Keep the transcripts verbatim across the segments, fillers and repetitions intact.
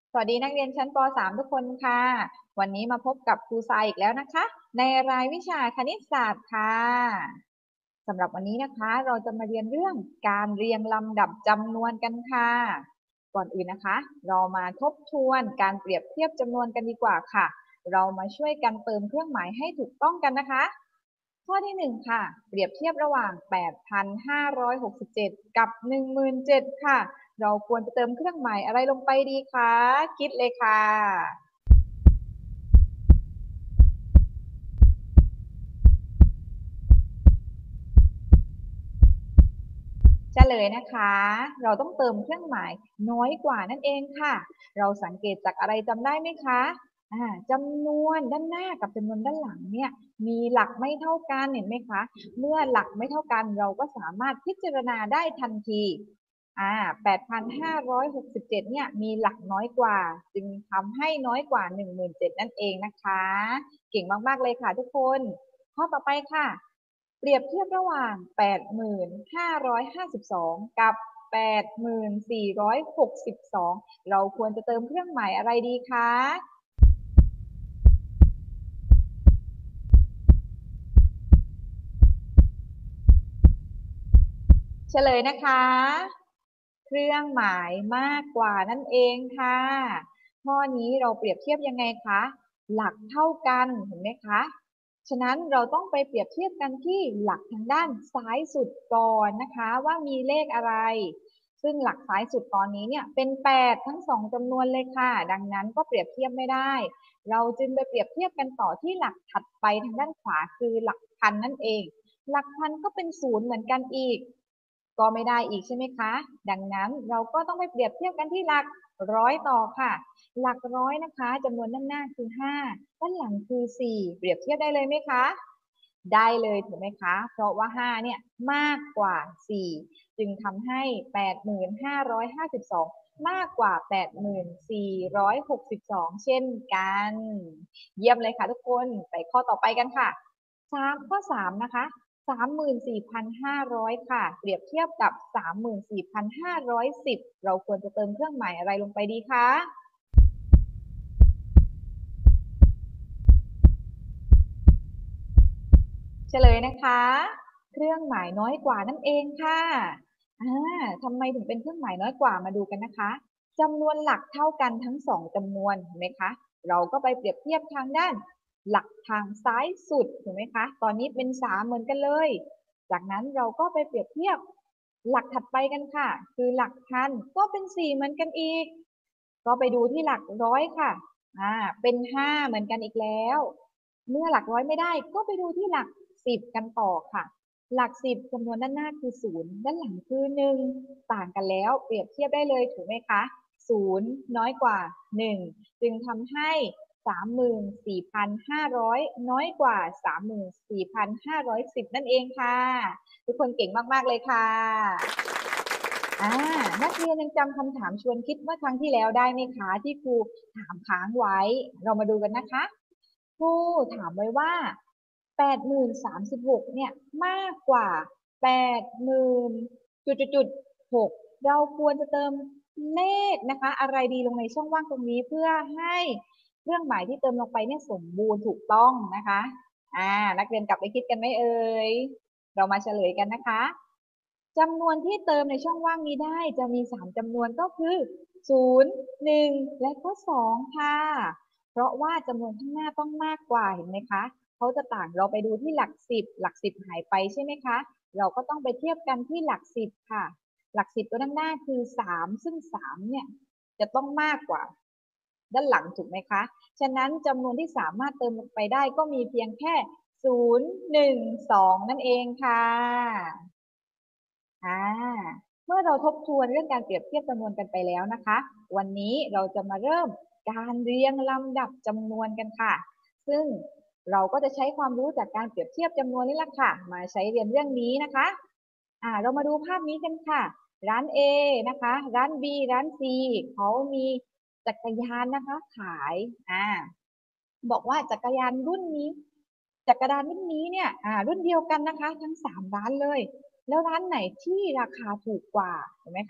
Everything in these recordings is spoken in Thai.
สวัสดีนักเรียนชั้นป .สาม ทุกคนค่ะ วันนี้มาพบกับครูทรายอีกแล้วนะคะ ในรายวิชาคณิตศาสตร์ค่ะสำหรับวันนี้นะคะเราจะมาเรียนเรื่องการเรียงลำดับจำนวนกันค่ะ ก่อนอื่นนะคะ เรามาทบทวนการเปรียบเทียบจำนวนกันดีกว่าค่ะ เรามาช่วยกันเติมเครื่องหมายให้ถูกต้องกันนะคะ ข้อที่หนึ่งค่ะ เปรียบเทียบระหว่าง แปดพันห้าร้อยหกสิบเจ็ด กับ หนึ่งหมื่นเจ็ดพัน ค่ะ เราควรจะเติมเครื่องหมายอะไรลงไปดีคะ คิดเลยค่ะ เฉลยนะคะ เราต้องเติมเครื่องหมายน้อยกว่านั่นเองค่ะ เราสังเกตจากอะไรจำได้ไหมคะอ่าจำนวนด้านหน้ากับจำนวนด้านหลังเนี่ยมีหลักไม่เท่ากันเห็นไหมคะ เมื่อหลักไม่เท่ากันเราก็สามารถพิจารณาได้ทันทีอ่าแปดพันห้าร้อยหกสิบเจ็ดเนี่ยมีหลักน้อยกว่าจึงทำให้น้อยกว่า หนึ่งหมื่นเจ็ดพัน นั่นเองนะคะ เก่งมากๆเลยค่ะทุกคนข้อต่อไปค่ะ เปรียบเทียบระหว่าง แปดพันห้าร้อยห้าสิบสอง กับ แปดพันสี่ร้อยหกสิบสอง เราควรจะเติมเครื่องหมายอะไรดีคะ เฉลยนะคะ เครื่องหมายมากกว่านั่นเองค่ะ ข้อนี้เราเปรียบเทียบยังไงคะ หลักเท่ากันเห็นไหมคะ ฉะนั้นเราต้องไปเปรียบเทียบกันที่หลักทางด้านซ้ายสุดก่อนนะคะว่ามีเลขอะไร ซึ่งหลักซ้ายสุดตอนนี้เนี่ยเป็นแปดทั้งสองจำนวนเลยค่ะ ดังนั้นก็เปรียบเทียบไม่ได้ เราจึงไปเปรียบเทียบกันต่อที่หลักถัดไปทางด้านขวาคือหลักพันนั่นเอง หลักพันก็เป็นศูนย์เหมือนกันอีก ก็ไม่ได้อีกใช่ไหมคะ ดังนั้นเราก็ต้องไปเปรียบเทียบกันที่หลักร้อยต่อค่ะ หลักร้อยนะคะจำนวนด้านหน้าคือห้าด้านหลังคือสี่เปรียบเทียบได้เลยไหมคะ ได้เลยถูกไหมคะ เพราะว่าห้าเนี่ยมากกว่าสี่จึงทำให้ แปดพันห้าร้อยห้าสิบสอง มากกว่า แปดพันสี่ร้อยหกสิบสอง เช่นกัน เยี่ยมเลยค่ะทุกคน ไปข้อต่อไปกันค่ะสามข้อสามนะคะ สามหมื่นสี่พันห้าร้อย ค่ะ เปรียบเทียบกับ สามหมื่นสี่พันห้าร้อยสิบ เราควรจะเติมเครื่องหมายอะไรลงไปดีคะ เฉลยนะคะ เครื่องหมายน้อยกว่านั่นเองค่ะอ่าทำไมถึงเป็นเครื่องหมายน้อยกว่ามาดูกันนะคะจำนวนหลักเท่ากันทั้งสองจำนวนเห็นไหมคะเราก็ไปเปรียบเทียบทางด้านหลักทางซ้ายสุดถูกไหมคะตอนนี้เป็นสามเหมือนกันเลยจากนั้นเราก็ไปเปรียบเทียบหลักถัดไปกันค่ะคือหลักพันก็เป็นสี่เหมือนกันอีกก็ไปดูที่หลักร้อยค่ะอ่าเป็นห้าเหมือนกันอีกแล้วเมื่อหลักร้อยไม่ได้ก็ไปดูที่หลักสิบกันต่อค่ะหลักสิบจำนวนด้านหน้าคือศูนย์ด้านหลังคือหนึ่งต่างกันแล้วเปรียบเทียบได้เลยถูกไหมคะศูนย์น้อยกว่าหนึ่งจึงทำให้สามหมื่นสี่พันห้าร้อยน้อยกว่าสามหมื่นสี่พันห้าร้อยสิบนั่นเองค่ะทุกคนเก่งมากๆเลยค่ะอ่านักเรียนยังจำคำถามชวนคิดเมื่อครั้งที่แล้วได้ไหมคะที่ครูถามค้างไว้เรามาดูกันนะคะครูถามไว้ว่าแปดหมื่นสามสิบหกเนี่ยมากกว่าแปดหมื่นจุดจุดจุดหกเราควรจะเติมเลขนะคะอะไรดีลงในช่องว่างตรงนี้เพื่อให้เครื่องหมายที่เติมลงไปเนี่ยสมบูรณ์ถูกต้องนะคะอ่านักเรียนกลับไปคิดกันไหมเอ่ยเรามาเฉลยกันนะคะจำนวนที่เติมในช่องว่างนี้ได้จะมีสามจำนวนก็คือศูนย์ หนึ่งและก็สองค่ะเพราะว่าจำนวนข้างหน้าต้องมากกว่าเห็นไหมคะเขาจะต่างเราไปดูที่หลักสิบหลักสิบหายไปใช่ไหมคะเราก็ต้องไปเทียบกันที่หลักสิบค่ะหลักสิบตัวด้านหน้าคือสามซึ่งสามเนี่ยจะต้องมากกว่าด้านหลังถูกไหมคะฉะนั้นจำนวนที่สามารถเติมลงไปได้ก็มีเพียงแค่ศูนย์ หนึ่ง สองนั่นเองค่ะอ่าเมื่อเราทบทวนเรื่องการเปรียบเทียบจำนวนกันไปแล้วนะคะวันนี้เราจะมาเริ่มการเรียงลำดับจำนวนกันค่ะซึ่งเราก็จะใช้ความรู้จากการเปรียบเทียบจำนวนนี่แหละค่ะมาใช้เรียนเรื่องนี้นะคะอ่าเรามาดูภาพนี้กันค่ะร้าน A นะคะร้าน B ร้าน C เขามีจักรยานนะคะขายอ่าบอกว่าจักรยานรุ่นนี้จักรยานรุ่นนี้เนี่ยอ่ารุ่นเดียวกันนะคะทั้งสามร้านเลยแล้วร้านไหนที่ราคาถูกกว่าเห็นไหมคะ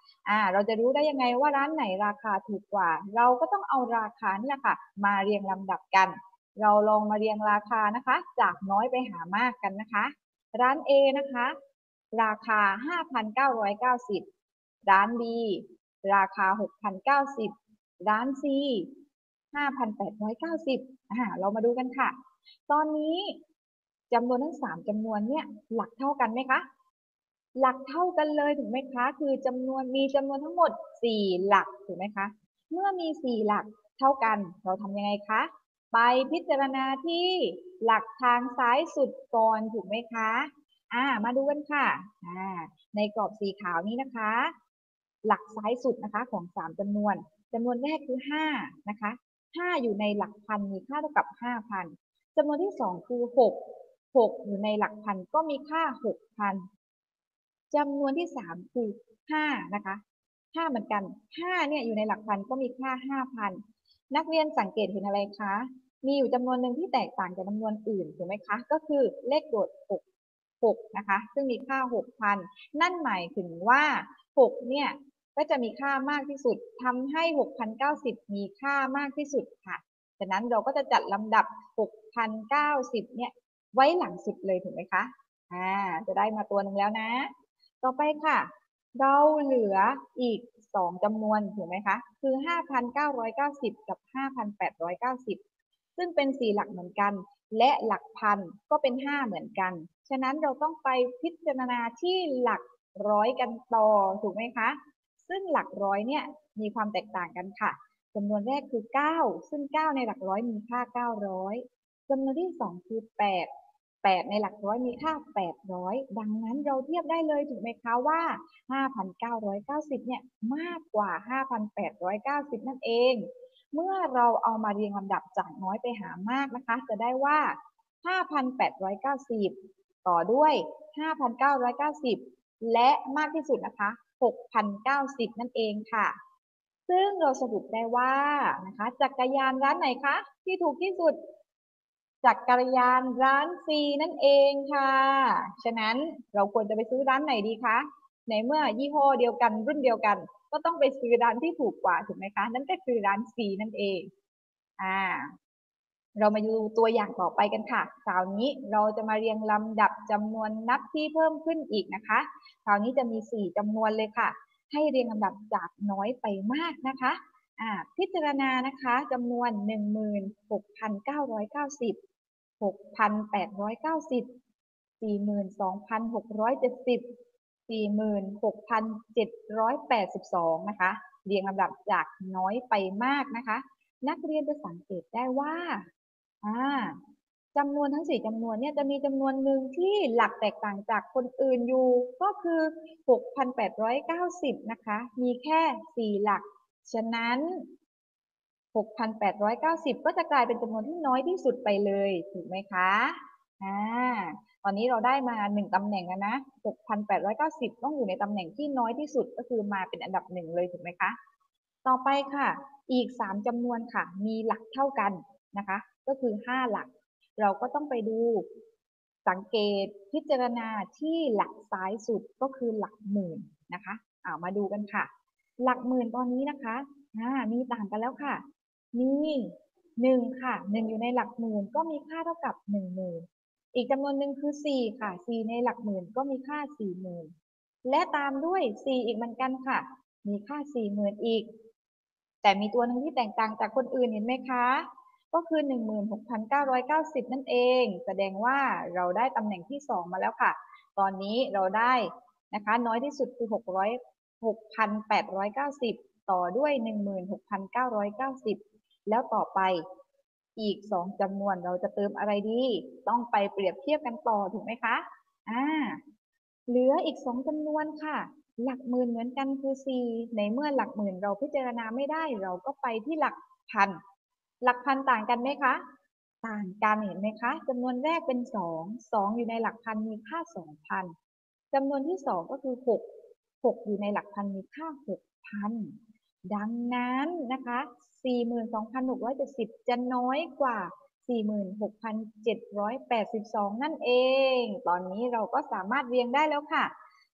อ่าเราจะรู้ได้ยังไงว่าร้านไหนราคาถูกกว่าเราก็ต้องเอาราคานี่แหละค่ะมาเรียงลำดับกันเราลองมาเรียงราคานะคะจากน้อยไปหามากกันนะคะร้าน A นะคะราคา ห้าพันเก้าร้อยเก้าสิบ ร้าน B ราคา หกพันเก้าสิบ ร้าน C ห้าพันแปดร้อยเก้าสิบอ่าเรามาดูกันค่ะตอนนี้จำนวนทั้งสามจำนวนเนี่ยหลักเท่ากันไหมคะหลักเท่ากันเลยถูกไหมคะคือจำนวนมีจำนวนทั้งหมดสี่หลักถูกไหมคะเมื่อมีสี่หลักเท่ากันเราทำยังไงคะไปพิจารณาที่หลักทางซ้ายสุดก่อนถูกไหมคะอ่ามาดูกันค่ะอ่าในกรอบสีขาวนี้นะคะหลักซ้ายสุดนะคะของสามจำนวนจำนวนแรกคือห้านะคะห้าอยู่ในหลักพันมีค่าเท่ากับห้าพันจำนวนที่สองคือหก หกอยู่ในหลักพันก็มีค่าหกพันจำนวนที่สามคือห้านะคะห้าเหมือนกันห้าเนี่ยอยู่ในหลักพันก็มีค่าห้าพันนักเรียนสังเกตเห็นอะไรคะมีอยู่จำนวนหนึ่งที่แตกต่างจากจำนวนอื่นถูกไหมคะก็คือเลขโดดหก หกนะคะซึ่งมีค่าหกพันนั่นหมายถึงว่าหกเนี่ยก็จะมีค่ามากที่สุดทำให้หกพันเก้าสิบมีค่ามากที่สุดค่ะฉะนั้นเราก็จะจัดลำดับหกพันเก้าสิบเนี่ยไว้หลังสุดเลยถูกไหมคะอ่าจะได้มาตัวหนึ่งแล้วนะต่อไปค่ะเราเหลืออีกสองจำนวนถูกไหมคะคือห้าพันเก้าร้อยเก้าสิบกับห้าพันแปดร้อยเก้าสิบซึ่งเป็นสี่หลักเหมือนกันและหลักพันก็เป็นห้าเหมือนกันฉะนั้นเราต้องไปพิจารณาที่หลักร้อยกันต่อถูกไหมคะซึ่งหลักร้อยเนี่ยมีความแตกต่างกันค่ะจำนวนแรกคือเก้าซึ่งเก้าในหลักร้อยมีค่าเก้าร้อยจำนวนที่สองคือแปด แปดในหลักร้อยมีค่าแปดร้อยดังนั้นเราเทียบได้เลยถูกไหมคะว่าห้าพันเก้าร้อยเก้าสิบเนี่ยมากกว่าห้าพันแปดร้อยเก้าสิบนั่นเองเมื่อเราเอามาเรียงลำดับจากน้อยไปหามากนะคะจะได้ว่าห้าพันแปดร้อยเก้าสิบต่อด้วยห้าพันเก้าร้อยเก้าสิบและมากที่สุดนะคะหกพันเก้าสิบนั่นเองค่ะซึ่งเราสรุปได้ว่านะคะจักรยานร้านไหนคะที่ถูกที่สุด จักรยานร้านฟรีนั่นเองค่ะ ฉะนั้นเราควรจะไปซื้อร้านไหนดีคะในเมื่อยี่ห้อเดียวกันรุ่นเดียวกันก็ต้องไปซื้อร้านที่ถูกกว่าถูกไหมคะนั่นก็คือร้านฟรีนั่นเองอ่าเรามาดูตัวอย่างต่อไปกันค่ะคราวนี้เราจะมาเรียงลำดับจำนวนนับที่เพิ่มขึ้นอีกนะคะคราวนี้จะมีสี่จำนวนเลยค่ะให้เรียงลำดับจากน้อยไปมากนะคะอ่าพิจารณานะคะจำนวนหนึ่งหมื่นหกพันเก้าร้อยเก้าสิบ หกพันแปดร้อยเก้าสิบ สี่หมื่นสองพันหกร้อยเจ็ดสิบ สี่หมื่นหกพันเจ็ดร้อยแปดสิบสองนะคะเรียงลำดับจากน้อยไปมากนะคะนักเรียนจะสังเกตได้ว่าอ่าจำนวนทั้งสี่จำนวนเนี่ยจะมีจำนวนหนึ่งที่หลักแตกต่างจากคนอื่นอยู่ก็คือ หกพันแปดร้อยเก้าสิบ นะคะมีแค่สี่หลักฉะนั้น หกพันแปดร้อยเก้าสิบ ก็จะกลายเป็นจำนวนที่น้อยที่สุดไปเลยถูกไหมคะอ่าตอนนี้เราได้มาหนึ่งตำแหน่งแล้วนะ หกพันแปดร้อยเก้าสิบ ต้องอยู่ในตำแหน่งที่น้อยที่สุดก็คือมาเป็นอันดับหนึ่งเลยถูกไหมคะต่อไปค่ะอีกสามจำนวนค่ะมีหลักเท่ากันนะคะก็คือห้าหลักเราก็ต้องไปดูสังเกตพิจารณาที่หลักซ้ายสุดก็คือหลักหมื่นนะคะเอามาดูกันค่ะหลักหมื่นตอนนี้นะคะอ่ามีต่างกันแล้วค่ะ มีหนึ่งค่ะหนึ่งอยู่ในหลักหมื่นก็มีค่าเท่ากับหนึ่งหมื่นอีกจำนวนหนึ่งคือสี่ค่ะสี่ในหลักหมื่นก็มีค่าสี่หมื่นและตามด้วยสี่อีกเหมือนกันค่ะมีค่าสี่หมื่นอีกแต่มีตัวหนึ่งที่แตกต่างจากคนอื่นเห็นไหมคะก็คือหนึ่งหมื่นหกพันเก้าร้อยเก้าสิบนั่นเองแสดงว่าเราได้ตำแหน่งที่สองมาแล้วค่ะตอนนี้เราได้นะคะน้อยที่สุดคือหกร้อยหกพันแปดร้อยเก้าสิบต่อด้วยหนึ่งหมื่นหกพันเก้าร้อยเก้าสิบ แล้วต่อไปอีกสองจำนวนเราจะเติมอะไรดีต้องไปเปรียบเทียบกันต่อถูกไหมคะอ่าเหลืออีกสองจำนวนค่ะหลักหมื่นเหมือนกันคือสี่ในเมื่อหลักหมื่นเราพิจารณาไม่ได้เราก็ไปที่หลักพันหลักพันต่างกันไหมคะต่างกันเห็นไหมคะจำนวนแรกเป็นสองสองอยู่ในหลักพันมีค่าสองพันจำนวนที่สองก็คือหกหกอยู่ในหลักพันมีค่าหกพัน ดังนั้นนะคะ สี่หมื่นสองพันหกร้อยเจ็ดสิบ จะน้อยกว่า สี่หมื่นหกพันเจ็ดร้อยแปดสิบสอง นั่นเอง ตอนนี้เราก็สามารถเรียงได้แล้วค่ะ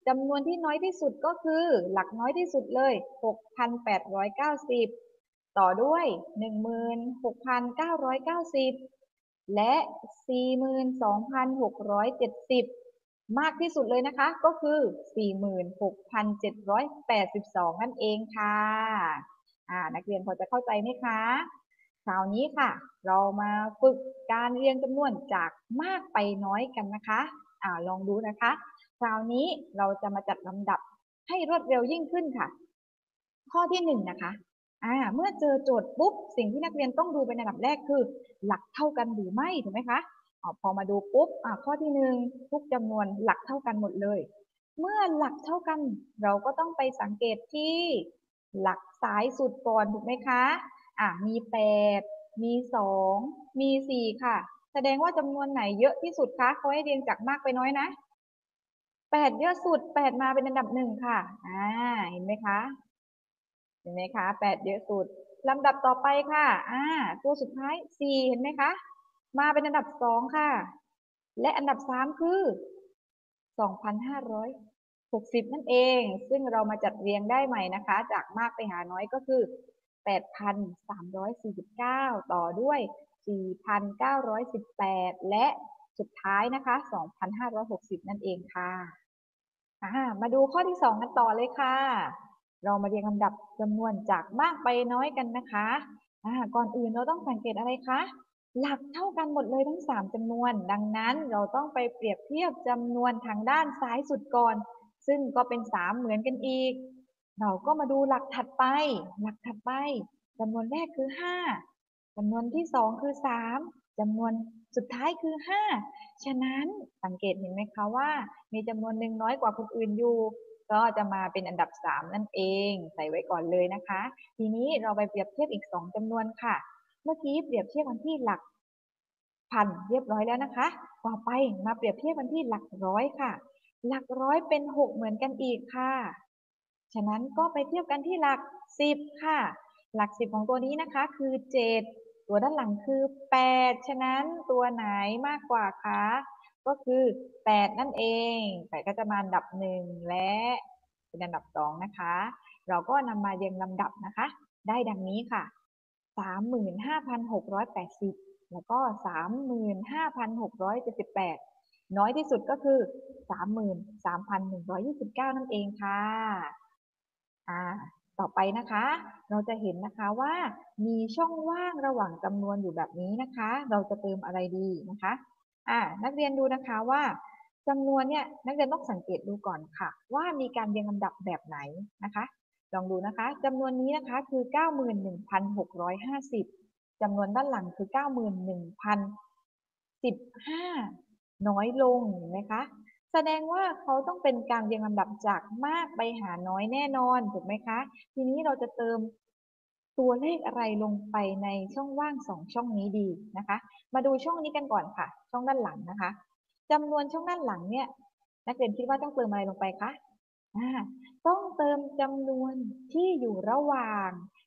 จำนวนที่น้อยที่สุดก็คือหลักน้อยที่สุดเลย หกพันแปดร้อยเก้าสิบ ต่อด้วย หนึ่งหมื่นหกพันเก้าร้อยเก้าสิบ และ สี่หมื่นสองพันหกร้อยเจ็ดสิบ มากที่สุดเลยนะคะก็คือ สี่หมื่นหกพันเจ็ดร้อยแปดสิบสอง นั่นเองค่ะอ่านักเรียนพอจะเข้าใจไหมคะคราวนี้ค่ะเรามาฝึกการเรียงจำนวนจากมากไปน้อยกันนะคะอ่าลองดูนะคะคราวนี้เราจะมาจัดลำดับให้รวดเร็วยิ่งขึ้นค่ะข้อที่หนึ่งนะคะอ่าเมื่อเจอโจทย์ปุ๊บสิ่งที่นักเรียนต้องดูเป็นอันดับแรกคือหลักเท่ากันหรือไม่ถูกไหมคะอ๋อพอมาดูปุ๊บอ่าข้อที่หนึ่งทุกจำนวนหลักเท่ากันหมดเลยเมื่อหลักเท่ากันเราก็ต้องไปสังเกตที่หลักซ้ายสุดก่อนถูกไหมคะอ่ามีแปดมีสองมีสี่ค่ะแสดงว่าจำนวนไหนเยอะที่สุดคะเขาให้เรียงจากมากไปน้อยนะแปดเยอะสุดแปดมาเป็นอันดับหนึ่งค่ะอ่าเห็นไหมคะ เห็นไหมคะแปดเยอะสุดลำดับต่อไปค่ะอ่าตัวสุดท้ายสี่เห็นไหมคะมาเป็นอันดับสองค่ะและอันดับสามคือสองพันห้าร้อยหกสิบนั่นเองซึ่งเรามาจัดเรียงได้ใหม่นะคะจากมากไปหาน้อยก็คือแปดพันสามร้อยสี่สิบเก้าต่อด้วยสี่พันเก้าร้อยสิบแปดและสุดท้ายนะคะสองพันห้าร้อยหกสิบนั่นเองค่ะอ่ามาดูข้อที่สองกันต่อเลยค่ะ เรามาเรียงลำดับจำนวนจากมากไปน้อยกันนะคะอ่าก่อนอื่นเราต้องสังเกตอะไรคะ หลักเท่ากันหมดเลยทั้งสามจำนวน ดังนั้นเราต้องไปเปรียบเทียบจำนวนทางด้านซ้ายสุดก่อน ซึ่งก็เป็นสามเหมือนกันอีก เราก็มาดูหลักถัดไป หลักถัดไปจำนวนแรกคือห้าจำนวนที่สองคือสามจำนวนสุดท้ายคือห้าฉะนั้นสังเกตเห็นไหมคะว่ามีจำนวนหนึ่งน้อยกว่าคนอื่นอยู่ ก็จะมาเป็นอันดับสามนั่นเองใส่ไว้ก่อนเลยนะคะทีนี้เราไปเปรียบเทียบอีกสองจำนวนค่ะเมื่อกี้เปรียบเทียบกันที่หลักพันเรียบร้อยแล้วนะคะต่อไปมาเปรียบเทียบกันที่หลักร้อยค่ะหลักร้อยเป็นหกเหมือนกันอีกค่ะฉะนั้นก็ไปเทียบกันที่หลักสิบค่ะหลักสิบของตัวนี้นะคะคือเจ็ดตัวด้านหลังคือแปดฉะนั้นตัวไหนมากกว่าคะก็คือแปดนั่นเองแปดก็จะมาอันดับหนึ่งและเป็นอันดับสองนะคะเราก็นำมาเรียงลำดับนะคะได้ดังนี้ค่ะสามหมื่นห้าพันหกร้อยแปดสิบแล้วก็สามหมื่นห้าพันหกร้อยเจ็ดสิบแปดน้อยที่สุดก็คือสามหมื่นสามพันหนึ่งร้อยยี่สิบเก้านั่นเองค่ะอ่าต่อไปนะคะเราจะเห็นนะคะว่ามีช่องว่างระหว่างจำนวนอยู่แบบนี้นะคะเราจะเติมอะไรดีนะคะอ่านักเรียนดูนะคะว่าจำนวนเนี่ยนักเรียนต้องสังเกตดูก่อนค่ะว่ามีการเรียงลำดับแบบไหนนะคะลองดูนะคะจำนวนนี้นะคะคือเก้าหมื่นหนึ่งพันหกร้อยห้าสิบจำนวนด้านหลังคือเก้าหมื่นหนึ่งพันสิบห้าน้อยลงเห็นไหมคะ แสดงว่าเขาต้องเป็นการเรียงลำดับจากมากไปหาน้อยแน่นอนถูกไหมคะทีนี้เราจะเติมตัวเลขอะไรลงไปในช่องว่างสองช่องนี้ดีนะคะมาดูช่องนี้กันก่อนค่ะช่องด้านหลังนะคะจำนวนช่องด้านหลังเนี่ยนักเรียนคิดว่าต้องเติมอะไรลงไปคะอ่าต้องเติมจำนวนที่อยู่ระหว่าง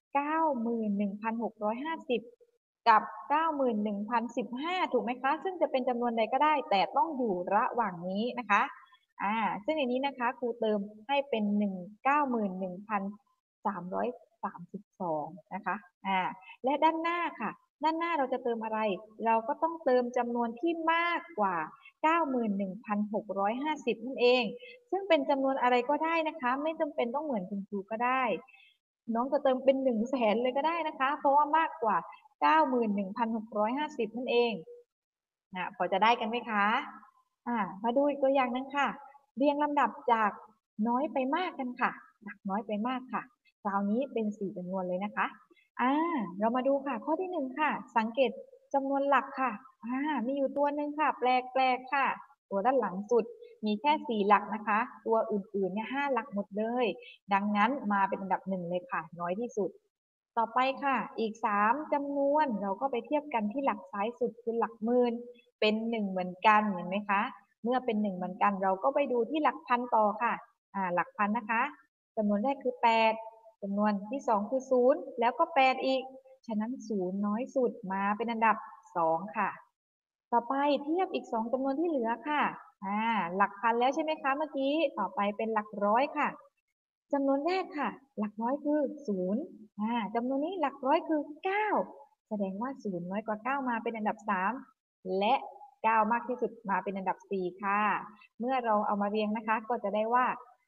เก้าหมื่นหนึ่งพันหกร้อยห้าสิบ กับ เก้าหมื่นหนึ่งพันสิบห้า ถูกไหมคะซึ่งจะเป็นจำนวนใดก็ได้แต่ต้องอยู่ระหว่างนี้นะคะอ่าซึ่งในนี้นะคะครูเติมให้เป็นหนึ่ง เก้าหมื่นหนึ่งพันสามร้อยสามสิบสองนะคะอ่าและด้านหน้าค่ะด้านหน้าเราจะเติมอะไรเราก็ต้องเติมจำนวนที่มากกว่า เก้าหมื่นหนึ่งพันหกร้อยห้าสิบ นั่นเองซึ่งเป็นจำนวนอะไรก็ได้นะคะไม่จำเป็นต้องเหมือนคุณครูก็ได้น้องจะเติมเป็นหนึ่งแสนเลยก็ได้นะคะเพราะว่ามากกว่า เก้าหมื่นหนึ่งพันหกร้อยห้าสิบนั่นเองนะพอจะได้กันไหมคะอ่ามาดูอีกตัวอย่างหนึงค่ะเรียงลำดับจากน้อยไปมากกันค่ะจากน้อยไปมากค่ะคราวนี้เป็นสี่จำนวนเลยนะคะอ่าเรามาดูค่ะข้อที่หนึ่งค่ะสังเกตจำนวนหลักค่ะอ่ามีอยู่ตัวหนึ่งค่ะแปลกแปลกค่ะตัวด้านหลังสุดมีแค่สี่หลักนะคะตัวอื่นๆเนี่ยห้าหลักหมดเลยดังนั้นมาเป็นอันดับหนึ่งเลยค่ะน้อยที่สุด ต่อไปค่ะ อีกสามจำนวนเราก็ไปเทียบกันที่หลักซ้ายสุดคือหลักหมื่นเป็นหนึ่งเหมือนกันเห็นไหมคะ เมื่อเป็นหนึ่งเหมือนกันเราก็ไปดูที่หลักพันต่อค่ะอ่าหลักพันนะคะจำนวนแรกคือแปดจำนวนที่สองคือศูนย์แล้วก็แปดอีก ฉะนั้นศูนย์น้อยสุดมาเป็นอันดับสองค่ะ ต่อไปเทียบอีกสองจำนวนที่เหลือค่ะอ่าหลักพันแล้วใช่ไหมคะเมื่อกี้ต่อไปเป็นหลักร้อยค่ะจำนวนแรกค่ะหลักร้อยคือศูนย์อ่าจำนวนนี้หลักร้อยคือเก้าแสดงว่าศูนย์น้อยกว่าเก้ามาเป็นอันดับสามและเก้ามากที่สุดมาเป็นอันดับสี่ค่ะเมื่อเราเอามาเรียงนะคะก็จะได้ว่า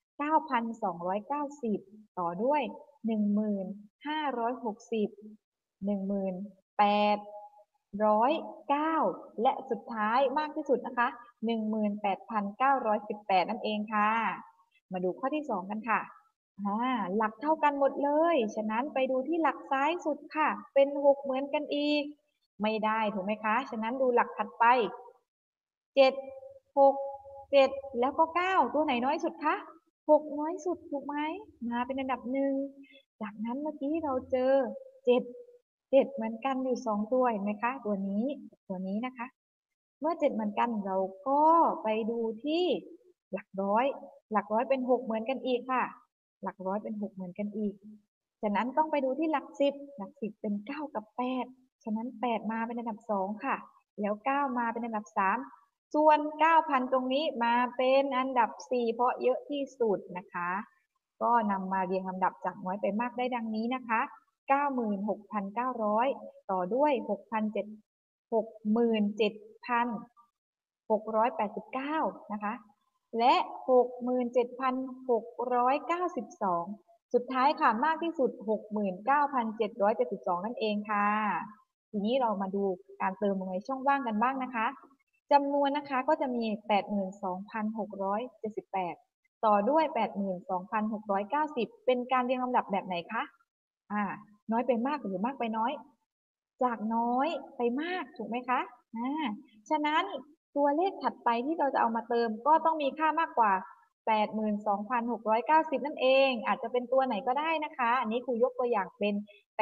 เก้าพันสองร้อยเก้าสิบต่อด้วยหนึ่งหมื่นห้าร้อยหกสิบ หนึ่งหมื่นแปดร้อยเก้าและสุดท้ายมากที่สุดนะคะหนึ่งหมื่นแปดพันเก้าร้อยสิบแปดนั่นเองค่ะมาดูข้อที่สองกันค่ะอ่าหลักเท่ากันหมดเลยฉะนั้นไปดูที่หลักซ้ายสุดค่ะเป็นหกเหมือนกันอีกไม่ได้ถูกไหมคะฉะนั้นดูหลักถัดไปเจ็ดหกเจ็ดแล้วก็เก้าตัวไหนน้อยสุดคะหกน้อยสุดถูกไหมมาเป็นอันดับหนึ่งจากนั้นเมื่อกี้เราเจอเจ็ด เจ็ดเหมือนกันอยู่สองตัวเห็นไหมคะตัวนี้ตัวนี้นะคะเมื่อเจ็ดเหมือนกันเราก็ไปดูที่หลักร้อยหลักร้อยเป็นหกเหมือนกันอีกค่ะหลักร้อยเป็นหกเหมือนกันอีกฉะนั้นต้องไปดูที่หลักสิบหลักสิบเป็นเก้ากับแปดฉะนั้นแปดมาเป็นอันดับสองค่ะแล้วเก้ามาเป็นอันดับสามส่วนเก้าพันตรงนี้มาเป็นอันดับสี่เพราะเยอะที่สุดนะคะก็นำมาเรียงลำดับจากน้อยไปมากได้ดังนี้นะคะ เก้าหมื่นหกพันเก้าร้อยต่อด้วยหกพันเจ็ดหกหมื่นเจ็ดพันหกร้อยแปดสิบเก้านะคะและหกหมื่นเจ็ดพันหกร้อยเก้าสิบสองสุดท้ายค่ะมากที่สุดหกหมื่นเก้าพันเจ็ดร้อยเจ็ดสิบสองนั่นเองค่ะทีนี้เรามาดูการเติมลงในช่องว่างกันบ้างนะคะจำนวนนะคะก็จะมีแปดหมื่นสองพันหกร้อยเจ็ดสิบแปดต่อด้วยแปดหมื่นสองพันหกร้อยเก้าสิบเป็นการเรียงลำดับแบบไหนคะ อ่าน้อยไปมากหรือมากไปน้อยจากน้อยไปมากถูกไหมคะอ่าฉะนั้นตัวเลขถัดไปที่เราจะเอามาเติมก็ต้องมีค่ามากกว่าแปดหมื่นสองพันหกร้อยเก้าสิบนั่นเองอาจจะเป็นตัวไหนก็ได้นะคะอันนี้ครูยกตัวอย่างเป็น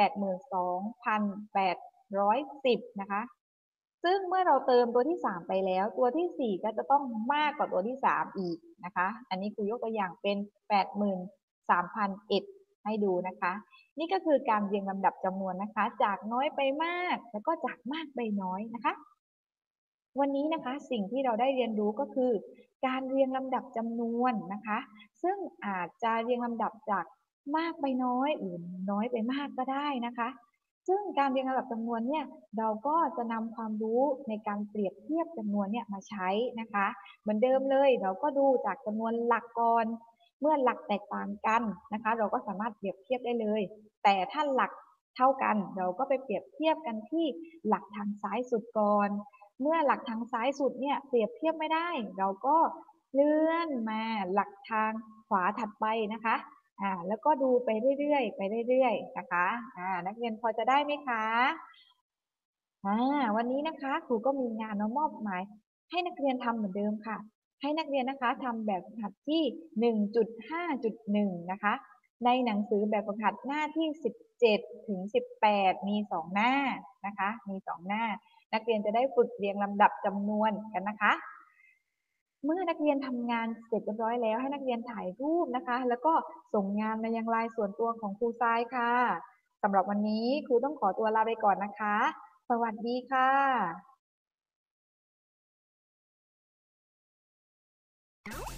แปดหมื่นสองพันแปดร้อยสิบนะคะซึ่งเมื่อเราเติมตัวที่สามไปแล้วตัวที่สี่ก็จะต้องมากกว่าตัวที่สามอีกนะคะอันนี้ครูยกตัวอย่างเป็นแปดหมื่นสามพันเอ็ดให้ดูนะคะ นี่ก็คือการเรียงลำดับจำนวนนะคะจากน้อยไปมากแล้วก็จากมากไปน้อยนะคะวันนี้นะคะสิ่งที่เราได้เรียนรู้ก็คือการเรียงลำดับจำนวนนะคะซึ่งอาจจะเรียงลำดับจากมากไปน้อยหรือน้อยไปมากก็ได้นะคะซึ่งการเรียงลำดับจำนวนเนี่ยเราก็จะนำความรู้ในการเปรียบเทียบจำนวนเนี่ยมาใช้นะคะเหมือนเดิมเลยเราก็ดูจากจำนวนหลักก่อนเมื่อหลักแตกต่างกันนะคะเราก็สามารถเปรียบเทียบได้เลยแต่ถ้าหลักเท่ากันเราก็ไปเปรียบเทียบกันที่หลักทางซ้ายสุดก่อนเมื่อหลักทางซ้ายสุดเนี่ยเปรียบเทียบไม่ได้เราก็เลื่อนมาหลักทางขวาถัดไปนะคะอ่าแล้วก็ดูไปเรื่อยๆไปเรื่อยๆนะคะอ่านักเรียนพอจะได้ไหมคะอ่าวันนี้นะคะครูก็มีงานมามอบหมายให้นักเรียนทำเหมือนเดิมค่ะให้นักเรียนนะคะทำแบบฝึกหัดที่ หนึ่งจุดห้าจุดหนึ่ง นะคะในหนังสือแบบฝึกหัดหน้าที่ สิบเจ็ด ถึง สิบแปด มีสองหน้านะคะมีสองหน้านักเรียนจะได้ฝึกเรียงลำดับจำนวนกันนะคะเมื่อนักเรียนทำงานเสร็จเรียบร้อยแล้วให้นักเรียนถ่ายรูปนะคะแล้วก็ส่งงานมายังไลน์ส่วนตัวของครูทรายค่ะสำหรับวันนี้ครูต้องขอตัวลาไปก่อนนะคะสวัสดีค่ะ